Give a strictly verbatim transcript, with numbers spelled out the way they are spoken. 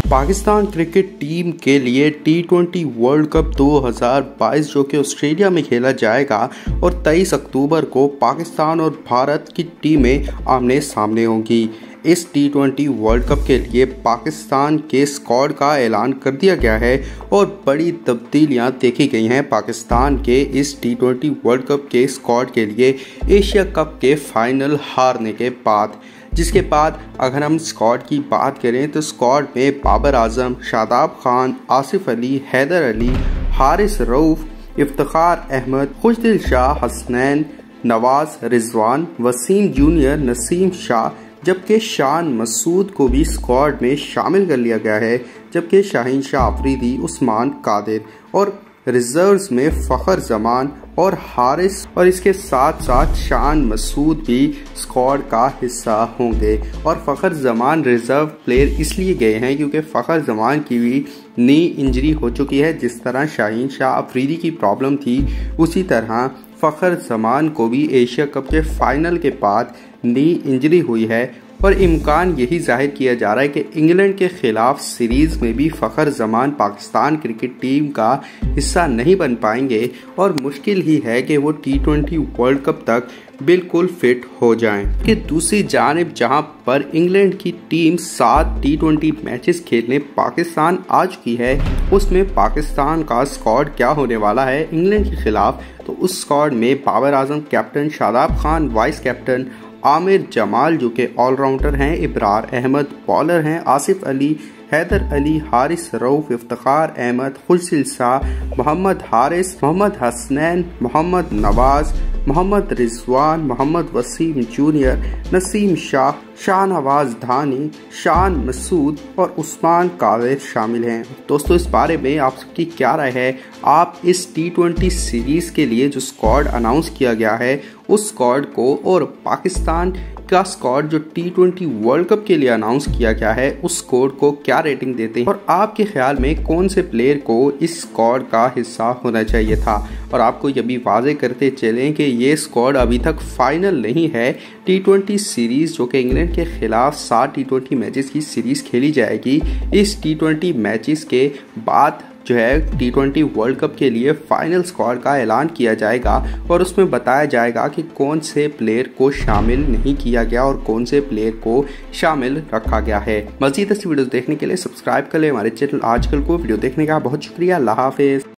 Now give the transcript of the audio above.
Pakistan cricket team के लिए T twenty world cup दो हज़ार बाईस जो कि ऑस्ट्रेलिया में खेला जाएगा और तेईस अक्टूबर को पाकिस्तान और भारत की टीमें आमने सामने होंगी। इस टी ट्वेंटी वर्ल्ड कप के लिए पाकिस्तान के स्क्वाड का ऐलान कर दिया गया है और बड़ी तब्दीलियां देखी गई हैं पाकिस्तान के इस टी ट्वेंटी वर्ल्ड कप के स्क्वाड के लिए एशिया कप के फाइनल हारने के बाद। जिसके बाद अगर हम स्क्वाड की बात करें तो स्क्वाड में बाबर आजम, शादाब खान, आसिफ अली, हैदर अली, हारिस रऊफ, इफ्तिखार अहमद, खुशदिल शाह, हसनैन, नवाज, रिजवान, वसीम जूनियर, नसीम शाह, जबकि शान मसूद को भी स्क्वाड में शामिल कर लिया गया है, जबकि शाहीन शाह अफरीदी, उस्मान कादिर और रिजर्व्स में फ़खर जमान और हारिस और इसके साथ साथ शान मसूद भी स्क्वाड का हिस्सा होंगे। और फ़खर जमान रिजर्व प्लेयर इसलिए गए हैं क्योंकि फ़खर जमान की भी नी इंजरी हो चुकी है। जिस तरह शाहीन शाह अफरीदी की प्रॉब्लम थी उसी तरह फ़खर जमान को भी एशिया कप के फाइनल के बाद नी इंजरी हुई है और इम्कान यही जाहिर किया जा रहा है कि इंग्लैंड के खिलाफ सीरीज़ में भी फ़खर जमान पाकिस्तान क्रिकेट टीम का हिस्सा नहीं बन पाएंगे और मुश्किल ही है कि वो टी ट्वेंटी वर्ल्ड कप तक बिल्कुल फिट हो जाएं। कि दूसरी जानिब जहां पर इंग्लैंड की टीम सात टी ट्वेंटी मैचेस खेलने पाकिस्तान आ चुकी है, उसमें पाकिस्तान का स्क्वाड क्या होने वाला है इंग्लैंड के खिलाफ। तो उस स्क्वाड में Babar Azam captain, Shadab Khan vice captain, Aamir Jamal जो कि ऑलराउंडर हैं, इब्रार अहमद बॉलर हैं, आसिफ अली, हैदर अली, हारिस रऊफ, इफ्तिखार अहमद, खुशदिल शाह, मोहम्मद हारिस, मोहम्मद हसनैन, मोहम्मद नवाज, मोहम्मद रिजवान, मोहम्मद वसीम जूनियर, नसीम शाह, शाहनवाज धानी, शान मसूद और उस्मान कादिर शामिल हैं। दोस्तों, इस बारे में आप सबकी क्या राय है? आप इस टी ट्वेंटी सीरीज़ के लिए जो स्क्वाड अनाउंस किया गया है उस स्क्वाड को और पाकिस्तान का स्क्वाड जो टी ट्वेंटी वर्ल्ड कप के लिए अनाउंस किया गया है उस स्क्वाड को क्या रेटिंग देते हैं और आपके ख्याल में कौन से प्लेयर को इस स्क्वाड का हिस्सा होना चाहिए था? और आपको ये भी वाजे करते चलें कि ये स्क्वाड अभी तक फाइनल नहीं है। टी ट्वेंटी सीरीज़ जो कि इंग्लैंड के खिलाफ सात टी ट्वेंटी मैचेस की सीरीज़ खेली जाएगी, इस टी ट्वेंटी मैचेस के बाद जो है टी ट्वेंटी वर्ल्ड कप के लिए फाइनल स्क्वाड का ऐलान किया जाएगा और उसमें बताया जाएगा कि कौन से प्लेयर को शामिल नहीं किया गया और कौन से प्लेयर को शामिल रखा गया है। मज़ीद ऐसी वीडियोस देखने के लिए सब्सक्राइब कर ले हमारे चैनल आजकल को। वीडियो देखने का बहुत शुक्रिया। अल्लाह हाफिज़।